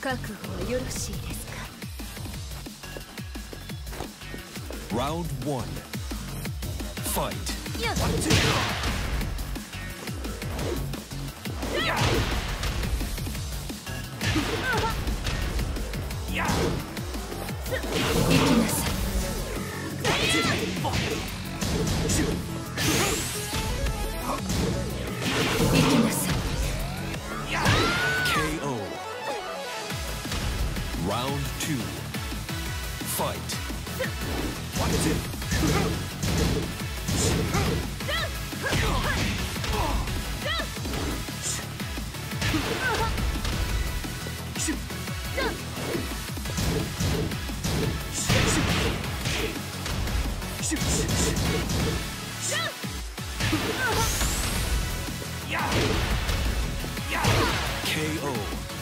覚悟はよろしいですか。 Round 1 Fight. Yeah. 1, 2. Yeah. Yeah. 行きなさい。行きなさい。 KO. Round 2 Fight. 1, 2. KO.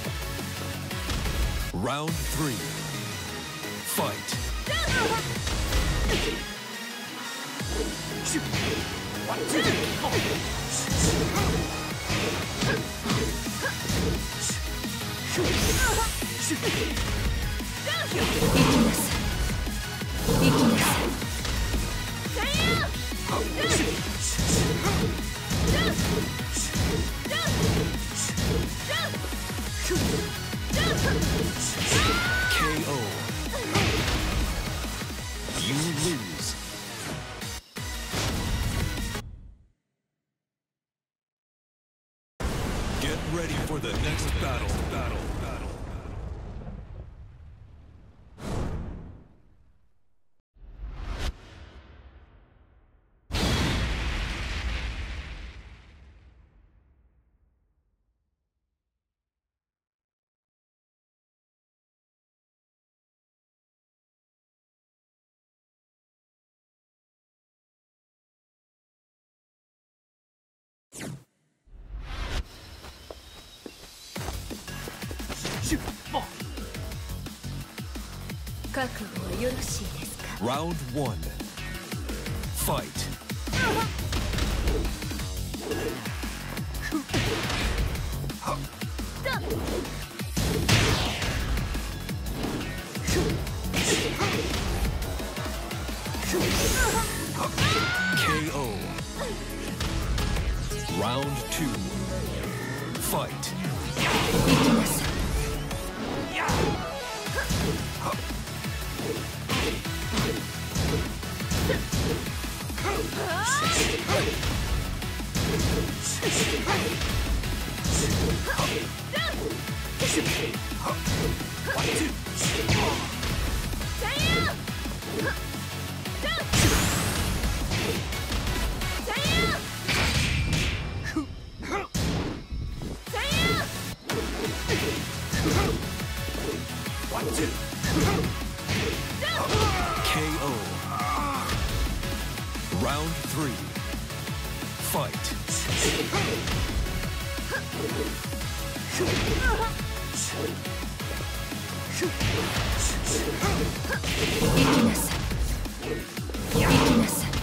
Round 3 Fight. 1, 2. 行きなさい。 KO. You lose. Get ready for the next battle. 覚悟はよろしいですか。 Round 1 Fight. KO. Round 2 Fight. 行きなさい。 KO. Round 3 Fight. 行きなさい。行きなさい。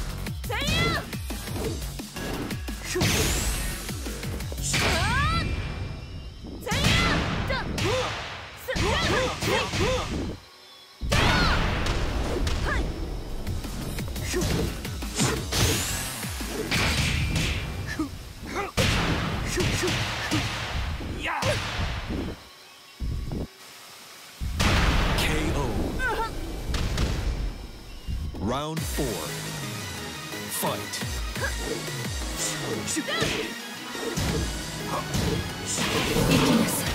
KO. Round 4 Fight. 行きなさい。